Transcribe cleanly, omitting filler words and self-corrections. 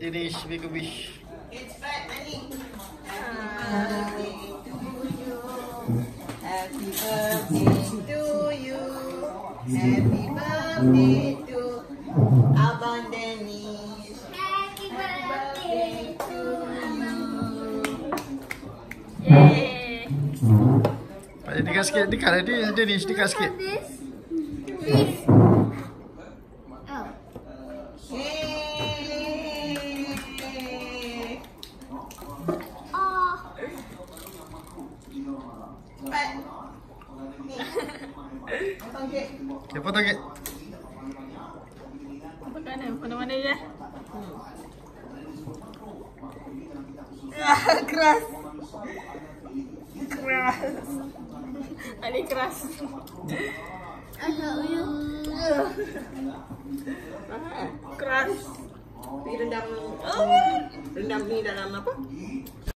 Danish, make a wish. It's fat, Nani. Happy birthday to you. Happy birthday to Abang Danish. Happy birthday to you. Yay! Pak, dekat sikit, dekat lah dia, Danish, dekat sikit. Please. Oh. Yay! Oh. Cepat. Ni. Potong kek. Okay, potong kek. Mana-mana je. Keras. Ali keras. Keras. Rendam ni dalam apa?